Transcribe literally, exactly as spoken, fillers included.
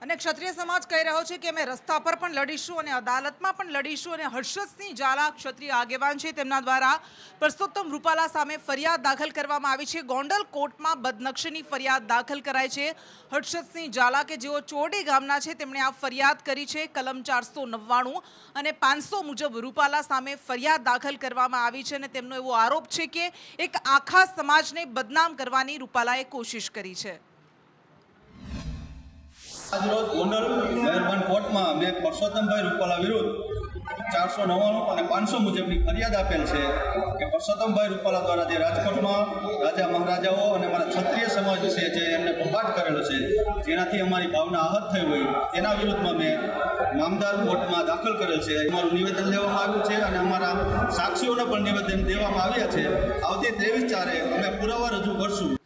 અને ક્ષત્રિય સમાજ કહી રહ્યો છે કે અમે રસ્તા પર પણ લડીશું અને અદાલતમાં પણ લડીશું અને હર્ષદસિંહ ઝાલા ક્ષત્રિય આગેવાન છે તેમના દ્વારા પરસોત્તમ રૂપાલા સામે ફરિયાદ દાખલ કરવામાં આવી છે। ગોંડલ કોર્ટમાં બદનક્ષીની ફરિયાદ દાખલ કરાઈ છે। હર્ષદસિંહ ઝાલા કે જેઓ ચોરડી ગામના છે તેમણે આ ફરિયાદ કરી છે। કલમ ચારસો નવ્વાણું અને પાંચસો મુજબ રૂપાલા સામે ફરિયાદ દાખલ કરવામાં આવી છે અને તેમનો એવો આરોપ છે કે એક આખા સમાજને બદનામ કરવાની રૂપાલાએ કોશિશ કરી છે। आज रोज गोंडल मेहरबान कोर्ट में मैं परसोत्तम भाई रूपाला विरुद्ध चार सौ नवाणु और पांच सौ मुजब की फरियाद आपेल है कि परसोत्तम भाई रूपाला द्वारा जो राजकोट में राजा महाराजाओं और अमरा क्षत्रिय समाज से बंबाट करेलो है जेनाथी अमारी भावना आहत थई होय तेना विरुद्ध में मैं नामदार कोर्ट में दाखल करेल है। अमारू निवेदन लेवामां आव्युं छे अने अमारा साक्षीओने पण निवेदन देवामां आव्या छे। आवती तेवीस चारे अमे पुरावा रजू करशुं।